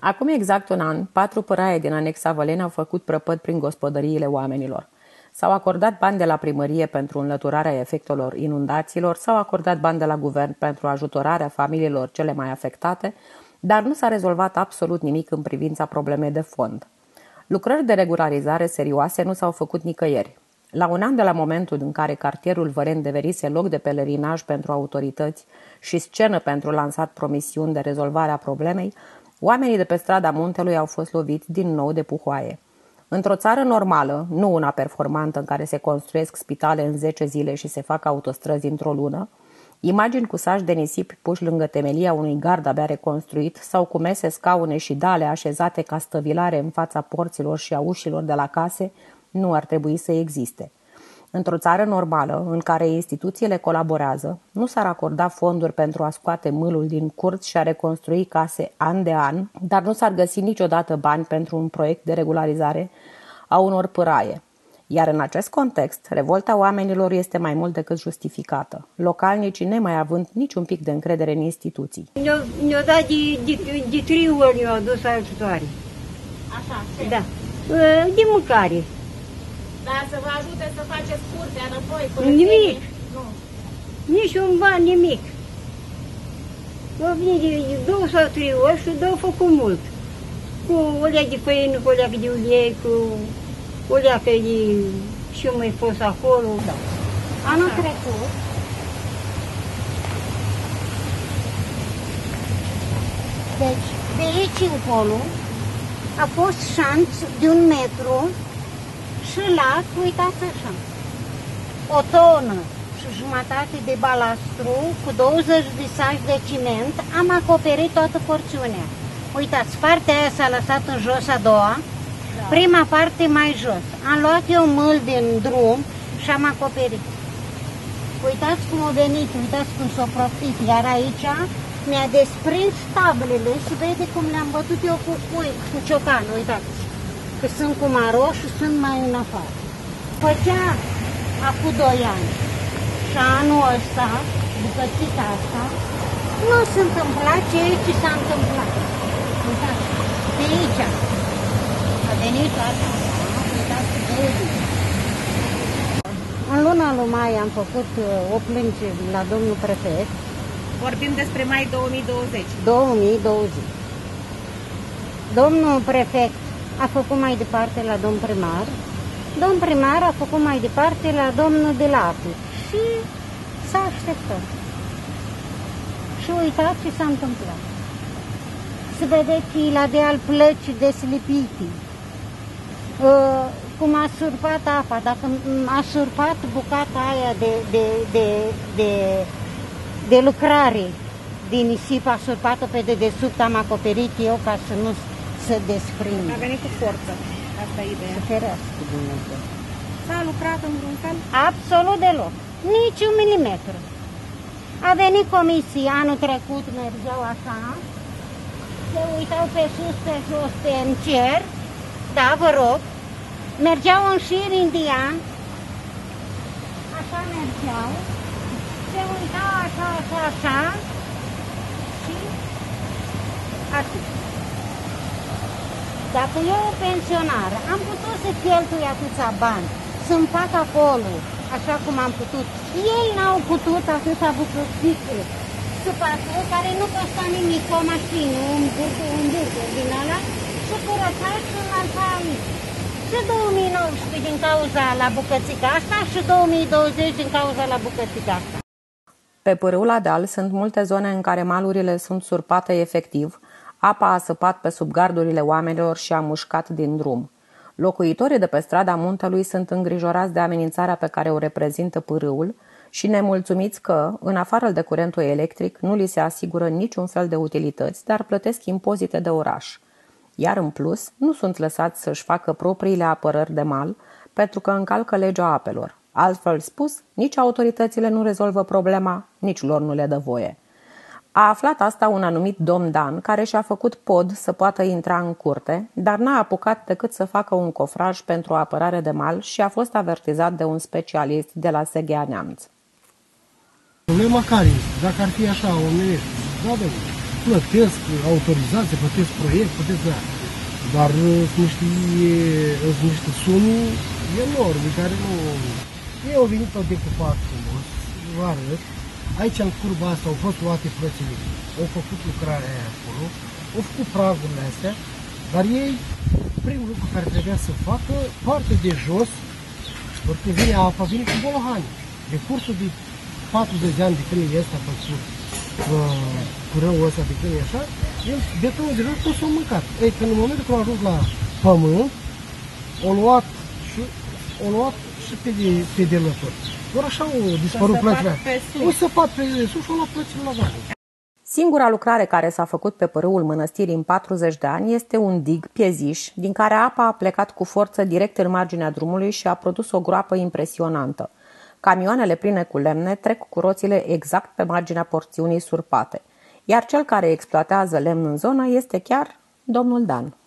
Acum exact un an, 4 păraie din anexa Văleni au făcut prăpăd prin gospodăriile oamenilor. S-au acordat bani de la primărie pentru înlăturarea efectelor inundațiilor, s-au acordat bani de la guvern pentru ajutorarea familiilor cele mai afectate, dar nu s-a rezolvat absolut nimic în privința problemei de fond. Lucrări de regularizare serioase nu s-au făcut nicăieri. La un an de la momentul în care cartierul Văleni devenise loc de pelerinaj pentru autorități și scenă pentru lansat promisiuni de rezolvare a problemei, oamenii de pe strada Muntelui au fost loviți din nou de puhoaie. Într-o țară normală, nu una performantă în care se construiesc spitale în 10 zile și se fac autostrăzi într-o lună, imagini cu saci de nisip puși lângă temelia unui gard abia reconstruit sau cu mese, scaune și dale așezate ca stăvilare în fața porților și a ușilor de la case nu ar trebui să existe. Într-o țară normală, în care instituțiile colaborează, nu s-ar acorda fonduri pentru a scoate mâlul din curți și a reconstrui case an de an, dar nu s-ar găsi niciodată bani pentru un proiect de regularizare a unor păraie. Iar în acest context, revolta oamenilor este mai mult decât justificată, localnicii nemai având niciun pic de încredere în instituții. Ne-au dat de 3 ori, ne-au adus ajutoare. Așa, ce? Da. De mâncare. Dar să vă ajute să faceți curtea înapoi? Nimic. Nu. Nici un ban, nimic. Au venit de 2 sau 3 ori și au făcut mult. Cu o leacă de făină, cu o leacă de ulei, cu o leacă de ce mai fost acolo. Da. Anul trecut, deci de aici încolo a fost șanț de 1 metru și lac, uitați așa, o tonă și jumătate de balastru cu 20 de saci de ciment, am acoperit toată porțiunea. Uitați, partea aia s-a lăsat în jos a doua, prima parte mai jos. Am luat eu mâl din drum și am acoperit. Uitați cum a venit, uitați cum s-a profit, iar aici mi-a desprins tablele și vede cum le-am bătut eu cu ciocan, uitați. Că sunt cu maro și sunt mai în afară. Făcea acum 2 ani și anul ăsta, bucățica asta, nu s-a întâmplat ceea ce s-a întâmplat. Uitați, de aici a venit asta, uitați, în luna lui mai am făcut o plângere la domnul prefect. Vorbim despre mai 2020. 2020. Domnul prefect a făcut mai departe la domn primar, domn primar a făcut mai departe la domnul de la API și s-a așteptat. Și uitați ce s-a întâmplat. Să vedeți la deal plăci deslipite, cum a surpat apa, dacă a surpat bucata aia de lucrare din nisip, a surpat-o pe dedesubt, am acoperit eu ca să nu se desprinde. A venit cu forță, asta e ideea. Să ferească Dumnezeu. S-a lucrat în vreun fel? Absolut deloc, nici 1 milimetru. A venit comisii anul trecut, mergeau așa, se uitau pe sus, pe jos, pe în cer, da, vă rog, mergeau în șir indian, așa mergeau, se uitau așa, așa, așa și atât. Dacă eu, pensionar, am putut să cheltui atâția bani, să-mi fac acolo, așa cum am putut, ei n-au putut atâta bucățică să facă, care nu costa nimic, o mașină, un burger din ala, și curățat și înalta aici. Și 2019 din cauza la bucățica asta și 2020 din cauza la bucățica asta. Pe pârâul la deal sunt multe zone în care malurile sunt surpate efectiv, apa a săpat pe sub gardurile oamenilor și a mușcat din drum. Locuitorii de pe strada Muntelui sunt îngrijorați de amenințarea pe care o reprezintă pârâul și nemulțumiți că, în afară de curentul electric, nu li se asigură niciun fel de utilități, dar plătesc impozite de oraș. Iar în plus, nu sunt lăsați să-și facă propriile apărări de mal, pentru că încalcă legea apelor. Altfel spus, nici autoritățile nu rezolvă problema, nici lor nu le dă voie. A aflat asta un anumit domn Dan, care și-a făcut pod să poată intra în curte, dar n-a apucat decât să facă un cofraj pentru apărare de mal și a fost avertizat de un specialist de la Seghea Neamț. Problema care este? Dacă ar fi așa, omenește, da, plătesc autorizație, plătesc proiect, plătesc da. Dar sunt niște sume enorme care nu... Ei au venit pe decupat frumos, vă arăt. Aici, în curba asta, au fost luate plățile, au făcut lucrarea aia acolo, au făcut pragurile astea, dar ei, primul lucru care trebuia să facă, partea de jos, pentru că vine apa, vine cu bolohani. De cursul de 40 de ani de când e ăsta făcut, cu răul ăsta de când e așa, betonul de jos tot s-a mâncat. Ei, când în momentul când au ajuns la pământ, au luat și pe delători. Doar așa au dispărut plățile. O săpat pe sus și au luat plățile la vale. Singura lucrare care s-a făcut pe părâul mănăstirii în 40 de ani este un dig pieziș, din care apa a plecat cu forță direct în marginea drumului și a produs o groapă impresionantă. Camioanele pline cu lemne trec cu roțile exact pe marginea porțiunii surpate, iar cel care exploatează lemn în zonă este chiar domnul Dan.